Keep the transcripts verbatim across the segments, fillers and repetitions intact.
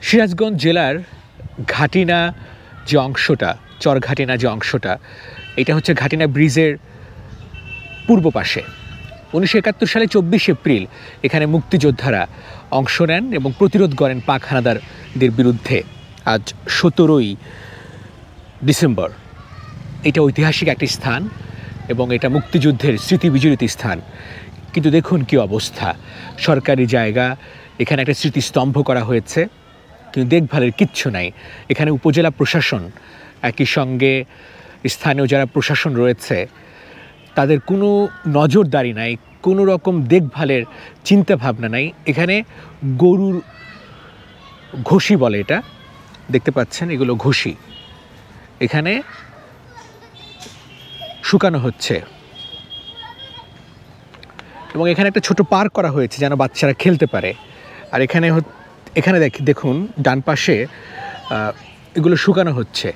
সিরাজগঞ্জ জেলার ঘাটিনা যে অংশটা, চরঘাটিনা যে অংশটা, এটা হচ্ছে ঘাটিনা ব্রিজের পূর্ব পাশে। উনিশশো একাত্তর সালে চব্বিশে এপ্রিল এখানে মুক্তিযোদ্ধারা অংশ নেন এবং প্রতিরোধ করেন পাক হানাদারদের বিরুদ্ধে। আজ সতেরোই ডিসেম্বর। এটা ঐতিহাসিক একটি স্থান এবং এটা মুক্তিযুদ্ধের স্মৃতি বিজড়িত স্থান। কিন্তু দেখুন কি অবস্থা, সরকারি জায়গা, এখানে একটা স্মৃতিস্তম্ভ করা হয়েছে, কিন্তু দেখভালের কিচ্ছু নাই। এখানে উপজেলা প্রশাসন, একই সঙ্গে স্থানীয় যারা প্রশাসন রয়েছে, তাদের কোনো নজরদারি নাই, কোনো রকম দেখভালের চিন্তা ভাবনা নাই। এখানে গরুর ঘষি বলে, এটা দেখতে পাচ্ছেন, এগুলো ঘষি এখানে শুকানো হচ্ছে এবং এখানে একটা ছোট পার্ক করা হয়েছে যেন বাচ্চারা খেলতে পারে। আর এখানে এখানে দেখুন ডান পাশে এগুলো শুকানো হচ্ছে।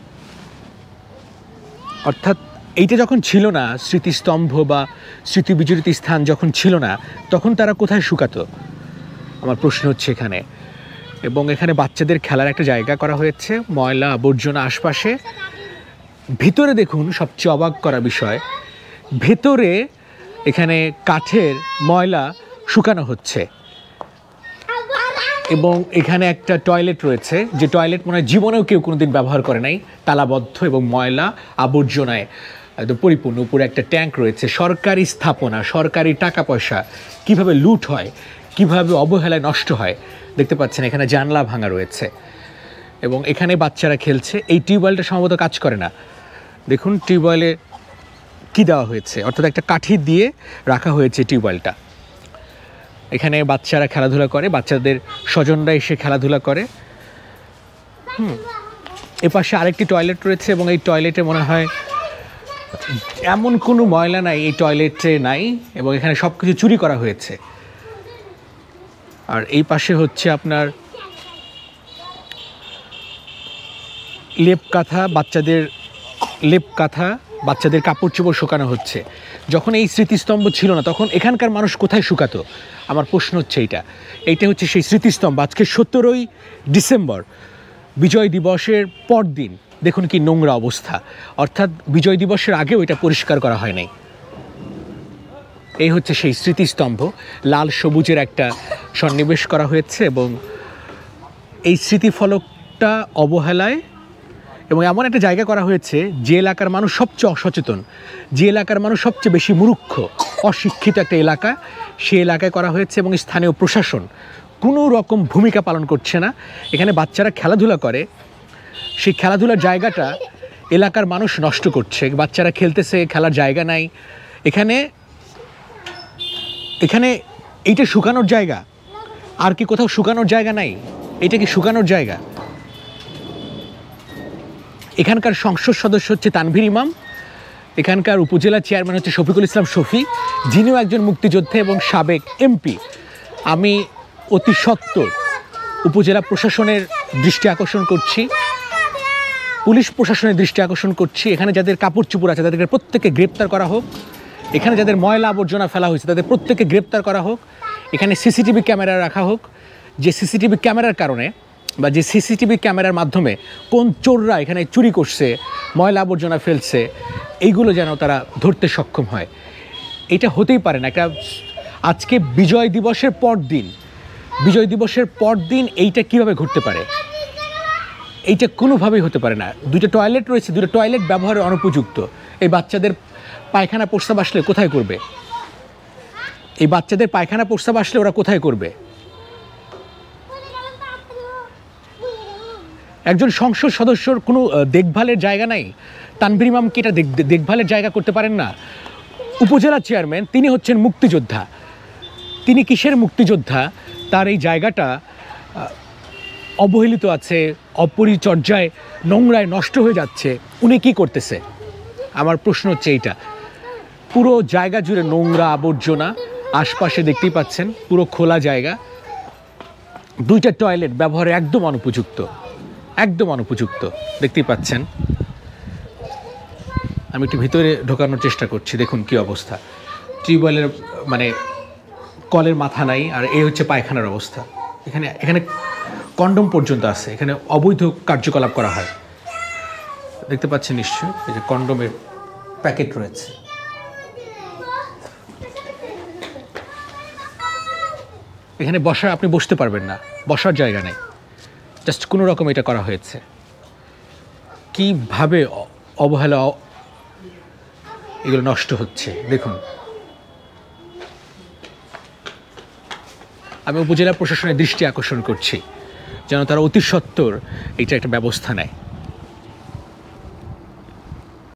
অর্থাৎ এইটা যখন ছিল না, স্মৃতিস্তম্ভ বা স্মৃতি বিজড়িত স্থান যখন ছিল না, তখন তারা কোথায় শুকাতো, আমার প্রশ্ন হচ্ছে এখানে। এবং এখানে বাচ্চাদের খেলার একটা জায়গা করা হয়েছে, ময়লা আবর্জনা আশপাশে। ভিতরে দেখুন সবচেয়ে অবাক করা বিষয়, ভেতরে এখানে কাঠের ময়লা শুকানো হচ্ছে এবং এখানে একটা টয়লেট রয়েছে, যে টয়লেট মনে হয় জীবনেও কেউ কোনোদিন ব্যবহার করে নাই, তালাবদ্ধ এবং ময়লা আবর্জনায় একদম পরিপূর্ণ। উপরে একটা ট্যাঙ্ক রয়েছে। সরকারি স্থাপনা, সরকারি টাকা পয়সা কিভাবে লুট হয়, কিভাবে অবহেলায় নষ্ট হয় দেখতে পাচ্ছেন। এখানে জানলা ভাঙা রয়েছে এবং এখানে বাচ্চারা খেলছে। এই টিউবওয়েলটা সম্ভবত কাজ করে না। দেখুন টিউবওয়েলে কি দেওয়া হয়েছে, অর্থাৎ একটা কাঠি দিয়ে রাখা হয়েছে টিউবওয়েলটা। এখানে বাচ্চারা খেলাধুলা করে, বাচ্চাদের স্বজনরা এসে খেলাধুলা করে। হুম এপাশে আরেকটি টয়লেট রয়েছে এবং এই টয়লেটে মনে হয় এমন কোনো ময়লা নাই এই টয়লেটে নাই, এবং এখানে সব কিছু চুরি করা হয়েছে। আর এই পাশে হচ্ছে আপনার লেপ কাঁথা, বাচ্চাদের লেপ কাঁথা, বাচ্চাদের কাপড় চোপড় শুকানো হচ্ছে। যখন এই স্মৃতিস্তম্ভ ছিল না, তখন এখানকার মানুষ কোথায় শুকাতো, আমার প্রশ্ন হচ্ছে এইটা। এইটা হচ্ছে সেই স্মৃতিস্তম্ভ। আজকে সতেরোই ডিসেম্বর, বিজয় দিবসের পর দিন, দেখুন কি নোংরা অবস্থা। অর্থাৎ বিজয় দিবসের আগেও এটা পরিষ্কার করা হয় নাই। এই হচ্ছে সেই স্মৃতিস্তম্ভ, লাল সবুজের একটা সন্নিবেশ করা হয়েছে এবং এই স্মৃতিফলকটা অবহেলায় এবং এমন একটা জায়গা করা হয়েছে যে এলাকার মানুষ সবচেয়ে অসচেতন, যে এলাকার মানুষ সবচেয়ে বেশি মূর্খ, অশিক্ষিত একটা এলাকা, সে এলাকায় করা হয়েছে এবং স্থানীয় প্রশাসন কোনো রকম ভূমিকা পালন করছে না। এখানে বাচ্চারা খেলাধুলা করে, সেই খেলাধুলার জায়গাটা এলাকার মানুষ নষ্ট করছে। বাচ্চারা খেলতেছে, খেলার জায়গা নাই এখানে। এখানে এইটা শুকানোর জায়গা, আর কি কোথাও শুকানোর জায়গা নাই? এটা কি শুকানোর জায়গা? এখানকার সংসদ সদস্য হচ্ছে তানভীর ইমাম, এখানকার উপজেলা চেয়ারম্যান হচ্ছে শফিকুল ইসলাম শফি, যিনিও একজন মুক্তিযোদ্ধা এবং সাবেক এমপি। আমি অতি সত্বর উপজেলা প্রশাসনের দৃষ্টি আকর্ষণ করছি, পুলিশ প্রশাসনের দৃষ্টি আকর্ষণ করছি, এখানে যাদের কাপড় চোপড় আছে তাদেরকে প্রত্যেককে গ্রেপ্তার করা হোক। এখানে যাদের ময়লা আবর্জনা ফেলা হয়েছে তাদের প্রত্যেককে গ্রেপ্তার করা হোক। এখানে সিসিটিভি ক্যামেরা রাখা হোক, যে সিসিটিভি ক্যামেরার কারণে বা যে সিসিটিভি ক্যামেরার মাধ্যমে কোন চোররা এখানে চুরি করছে, ময়লা আবর্জনা ফেলছে, এইগুলো যেন তারা ধরতে সক্ষম হয়। এটা হতেই পারে না। একটা আজকে বিজয় দিবসের পর দিন, বিজয় দিবসের পর দিন এইটা কিভাবে ঘটতে পারে? এইটা কোনোভাবেই হতে পারে না। দুটো টয়লেট রয়েছে, দুটো টয়লেট ব্যবহারের অনুপযুক্ত। এই বাচ্চাদের পায়খানা প্রস্রাব আসলে কোথায় করবে? এই বাচ্চাদের পায়খানা প্রস্রাব আসলে ওরা কোথায় করবে? একজন সংসদ সদস্যর কোনো দেখভালের জায়গা নাই? তানভীর ইমাম কি এটা দেখভালের জায়গা করতে পারেন না? উপজেলা চেয়ারম্যান, তিনি হচ্ছেন মুক্তিযোদ্ধা। তিনি কিসের মুক্তিযোদ্ধা? তার এই জায়গাটা অবহেলিত আছে, অপরিচর্যায়, নোংরায় নষ্ট হয়ে যাচ্ছে। উনি কি করতেছে? আমার প্রশ্ন হচ্ছে এইটা। পুরো জায়গা জুড়ে নোংরা আবর্জনা, আশপাশে দেখতেই পাচ্ছেন পুরো খোলা জায়গা। দুইটা টয়লেট ব্যবহারে একদম অনুপযুক্ত, একদম অনুপযুক্ত দেখতেই পাচ্ছেন। আমি একটু ভিতরে ঢোকানোর চেষ্টা করছি, দেখুন কি অবস্থা। টিউবওয়েলের মানে কলের মাথা নাই, আর এই হচ্ছে পায়খানার অবস্থা। এখানে এখানে কন্ডম পর্যন্ত আছে, এখানে অবৈধ কার্যকলাপ করা হয়। দেখতে পাচ্ছেন নিশ্চয়ই, এই যে কন্ডোমের প্যাকেট রয়েছে। এখানে বসার, আপনি বসতে পারবেন না, বসার জায়গা নেই, জাস্ট কোনো রকম এটা করা হয়েছে। কিভাবে অবহেলা এগুলো নষ্ট হচ্ছে দেখুন। আমি উপজেলা প্রশাসনের দৃষ্টি আকর্ষণ করছি যেন তারা অতি সত্বর এটা একটা ব্যবস্থা নেয়।